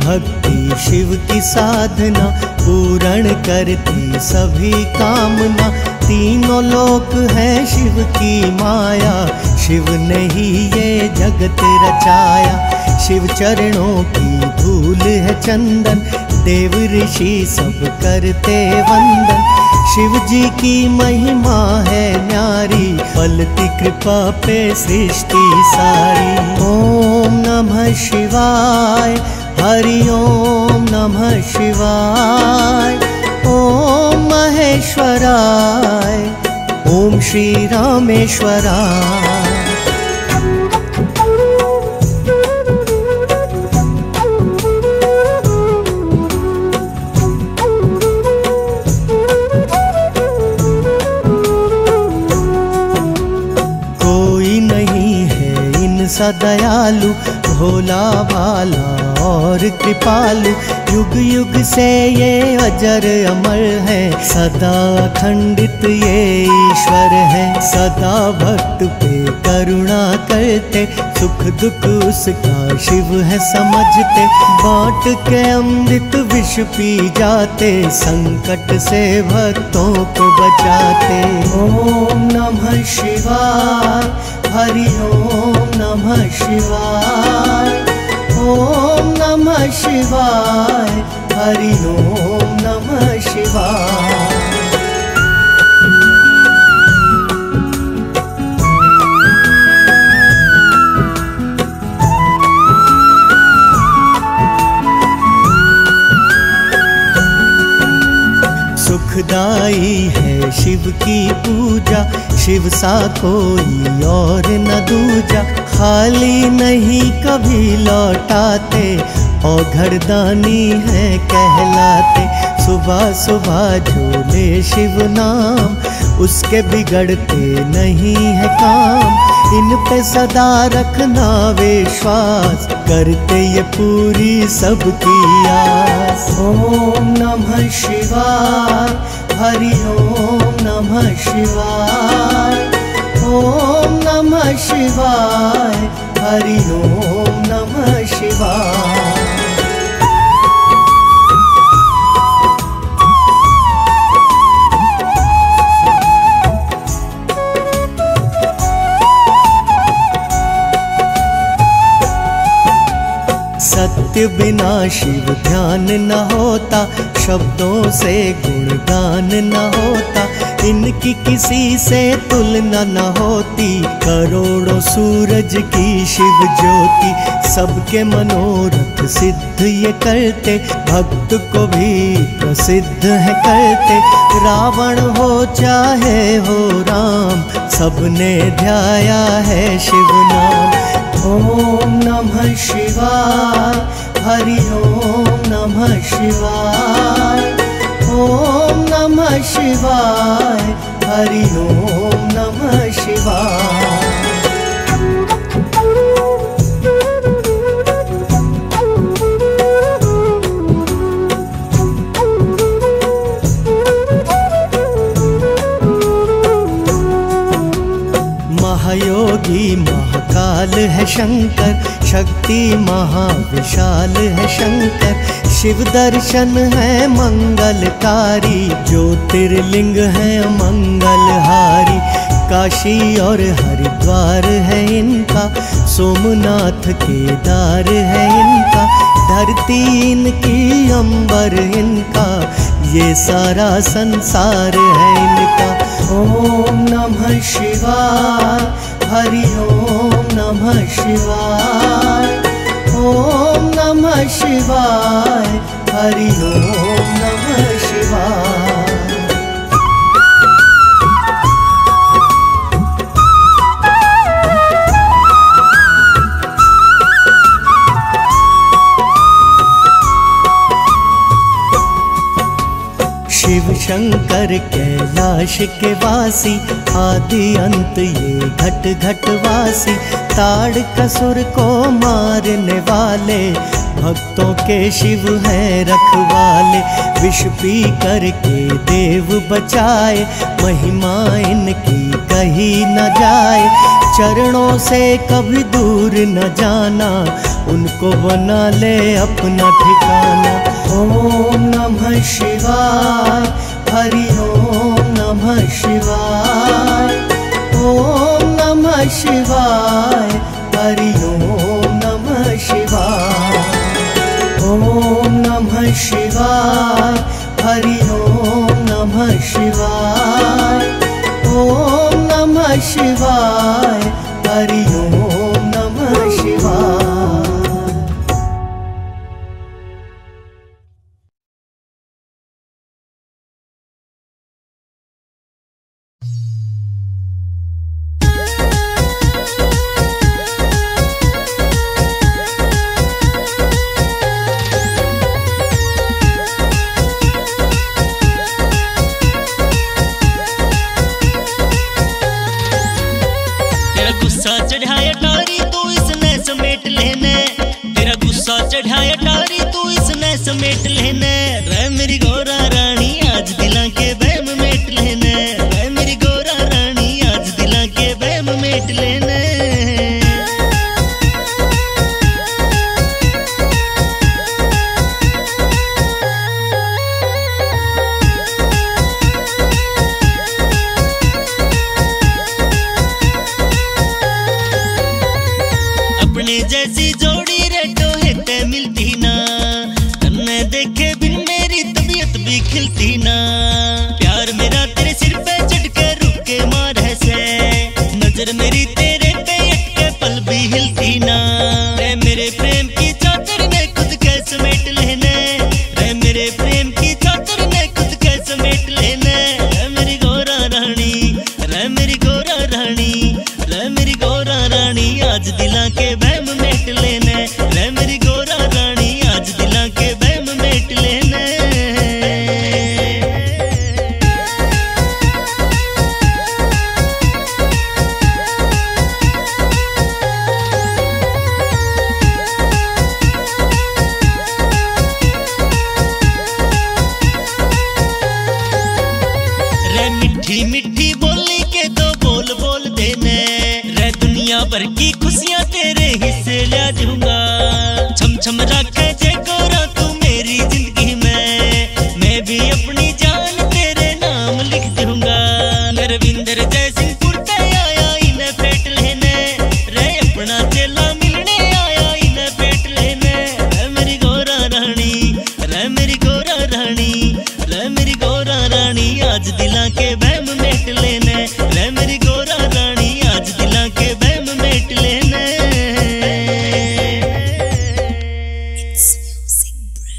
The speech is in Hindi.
भक्ति शिव की साधना, पूर्ण करती सभी कामना। तीनों लोक है शिव की माया, शिव ने ही ये जगत रचाया। शिव चरणों की धूल है चंदन, देव ऋषि सब करते वंदन। शिव जी की महिमा है न्यारी, पलती कृपा पे सृष्टि सारी। ओम नमः शिवाय, हरि ओम नमः शिवाय। ओम महेश्वराय, ओम श्री रामेश्वराय। सा दयालु, भोला भाला और कृपालु। युग युग से ये अजर अमर है, सदा अखंडित ये ईश्वर है। सदा भक्त पे करुणा करते, सुख दुख उसका शिव है समझते। बाँट के अमृत विष पी जाते, संकट से भक्तों को बचाते। ओम नमः शिवाय, हरि ओम नमः शिवाय। ओम नमः शिवाय, हरि ओम नमः शिवाय। सुखदाई है शिव की पूजा, शिव सा कोई और न दूजा। खाली नहीं कभी लौटाते, और घरदानी है कहलाते। सुबह सुबह जो ले शिव नाम, उसके बिगड़ते नहीं है काम। इन पे सदा रखना विश्वास, करते ये पूरी सबकी आस। ओम नमः शिवाय, हरि ओम नमः शिवाय। ओम नमः शिवाय, हरि ओम नमः शिवाय। सत्य बिना शिव ध्यान न होता, शब्दों से गुणगान न होता। इनकी किसी से तुलना न होती, करोड़ों सूरज की शिव ज्योति। सबके मनोरथ सिद्ध ये करते, भक्त को भी प्रसिद्ध है करते। रावण हो चाहे हो राम, सबने ध्याया है शिव नाम। ओम नमः शिवाय, हरि ओम नमः शिवाय। ओम नमः शिवाय, हरि ओम नमः शिवाय। महायोगी महाकाल है शंकर, शक्ति महाविशाल है शंकर। शिव दर्शन है मंगलकारी, ज्योतिर्लिंग है मंगलहारी। काशी और हरिद्वार है इनका, सोमनाथ केदार है इनका। धरती इनकी अंबर इनका, ये सारा संसार है इनका। ओम नमः शिवाय, हरि ओम नमः शिवाय। ओम नमः शिवाय, हरि ओम नमः शिवाय। शिव शंकर कैलाश के वासी, आदि अंत ये घट घट वासी। ताड़ कसुर को मारने वाले, भक्तों के शिव हैं रखवाले। विष पी करके देव बचाए, महिमा इनकी कही न जाए। चरणों से कभी दूर न जाना, उनको बना ले अपना ठिकाना। ओम नमः शिवाय, हरि ओम नमः शिवाय। ओम नमः शिवाय, हरि ओम नमः शिवाय। ओम नमः शिवाय, हरि ओम नमः शिवाय। ओम नमः शिवाय, हरि ओम नमः शिवाय। चढ़ाया टारी तू इसने समेट लेने, तेरा गुस्सा चढ़ाया टारी तू इसने समेट लेने। रे मेरी गोरा रानी आज दिला के बहम मेट लेने, रे मेरी गोरा रानी आज दिला के बहम मेट लेने। जैसी जोड़ी रे टोहे ते मिलती ना, तन्ने देखे बिन मेरी तबीयत भी खिलती ना। प्यार मेरा तेरे सिर पे चढ़के रुक के मारे से, नजर मेरी तेरे पे अटके पल भी हिलती ना। रे मेरे प्रेम की चादर ने खुद के समेट लेने, रे मेरे प्रेम की चादर ने खुद के समेट लेने। रे मेरी गोरा रानी, रे मेरी गोरा रानी, रे मेरी गोरा रानी आज दिला के बहम मेट लेने, रे मेरी गोरा रानी आज दिला के बहम मेट लेने। रे मिठी मिठी बोली के दो बोल बोल देने, रे दुनिया भर की खुशियां तेरे हिस्से ले दूंगा। छम छम रखे जे गोरा तू मेरी जिंदगी में, मैं भी अपनी जान तेरे नाम लिख दूंगा। नरविंदर जयसिंहपुर ते आया इन्हें फेट लेने, रे अपना चेला मिलने आया इन्हें फेट लेने। रे मेरी गोरा रानी, रे मेरी गोरा रानी, रे मेरी गोरा रानी आज दिला के बहम मेट लेने,